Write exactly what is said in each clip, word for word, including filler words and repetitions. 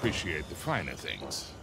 appreciate the finer things.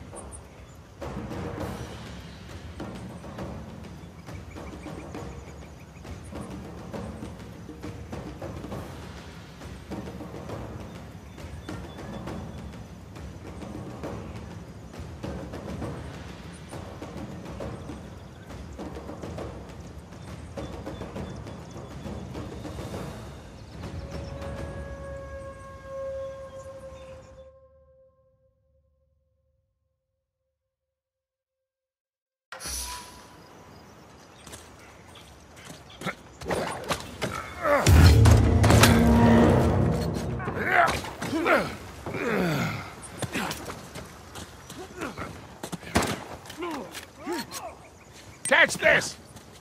Catch this!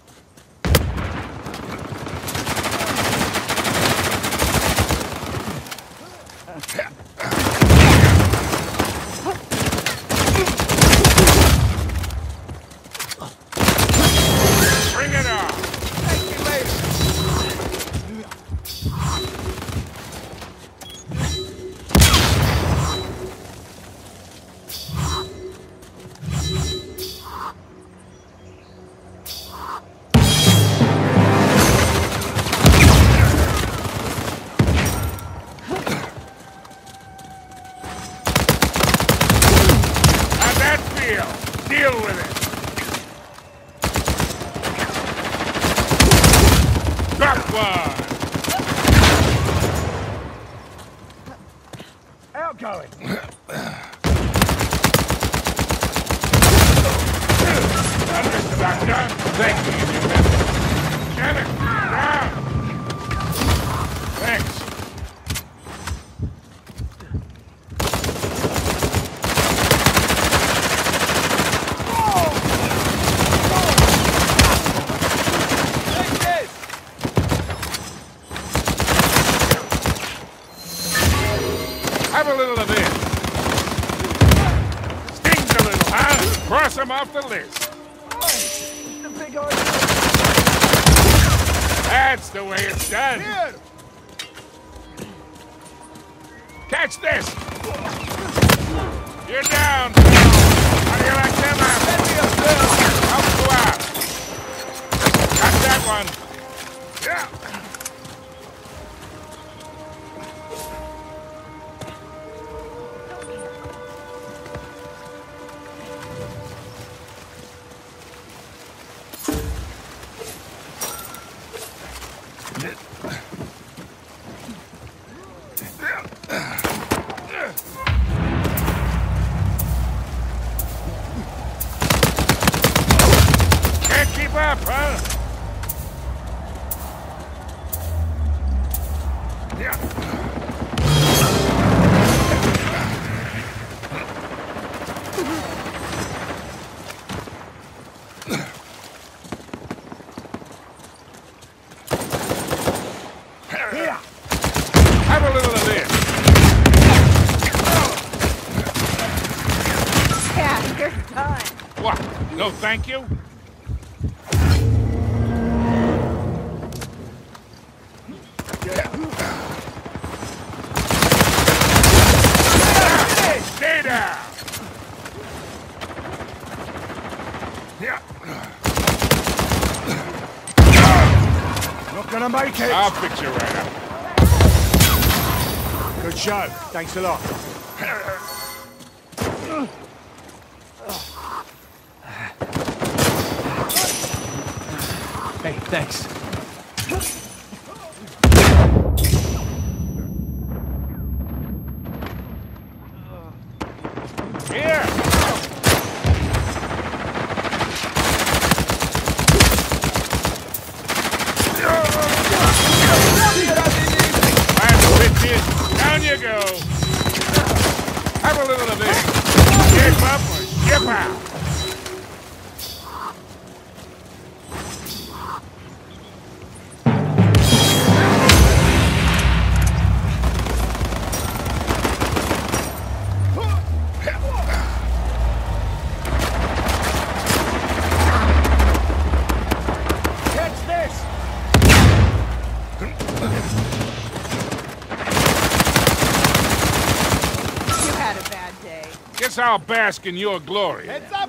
Bring it on! Thank you, lady. Deal with it! Got one! Outgoing! Understood, Doctor. Thank you, you message. Janet, down! Thanks. Have a little of this. Stings a little, huh? Cross them off the list. Oh, the big old... That's the way it's done. Here. Catch this. You're down. How do you like them apples? Let me up there. Help you out. Got that one. Yeah. Can't keep up, huh? Yeah. Here. Have a little of this. Yeah, you're done. What? No, thank you? Stay down. Yeah. Not gonna make it. I'll fix you right up. Good show. Thanks a lot. Hey, thanks. Here. Last bitches. Down you go. Have a little of this. Ship up or ship out. Guess I'll bask in your glory. Heads up!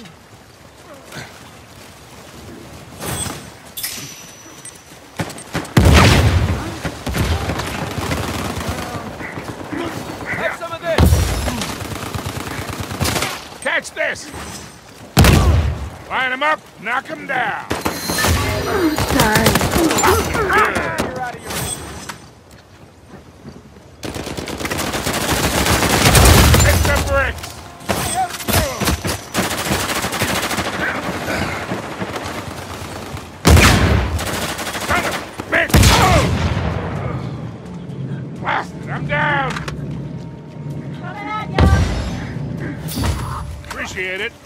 Have some of this! Catch this! Line them up, knock them down. Sorry. You're out of your... Hit the bricks! Son of a bitch! Oh! Blasted, I'm down! Coming at ya. Appreciate it.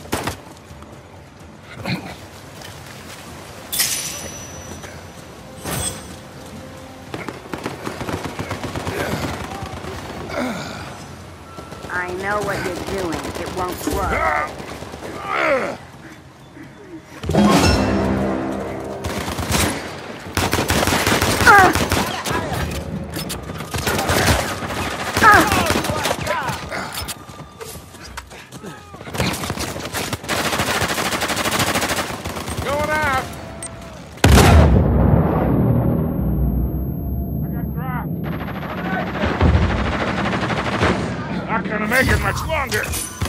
I know what you're doing. It won't work. Going out. I got dropped. Not gonna make it much longer.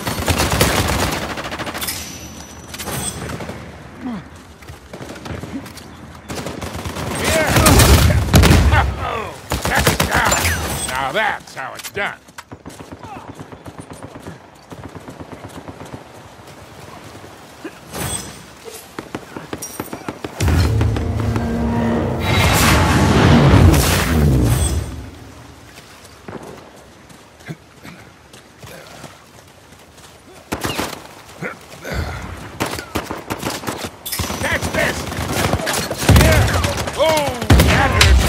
Here. Oh, that's down. Now that's how it's done. Catch this! Here! Oh, that hurts.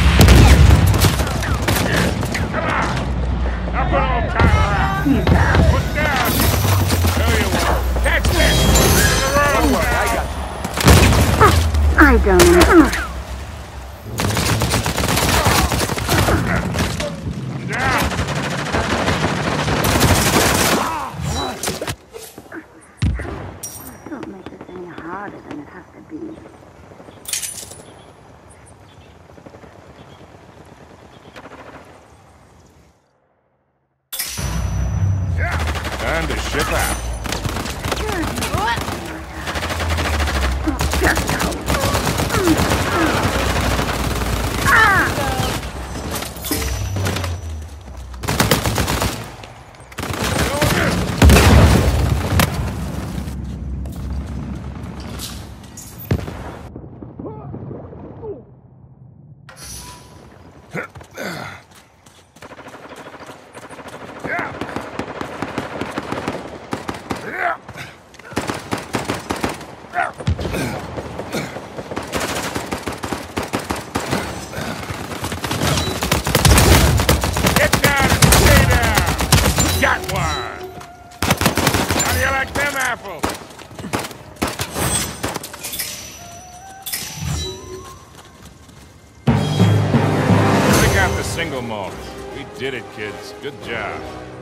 Come on! Now put old Tyler out. Put down! Tell you what, catch this! In the road now. I don't know. I'm down! Don't make this any harder than it has to be. Yeah! Time to ship out. Yeah! Yeah! Get down and stay down! Got one! How do you like them apples? Pick out the single malt. We did it, kids. Good job.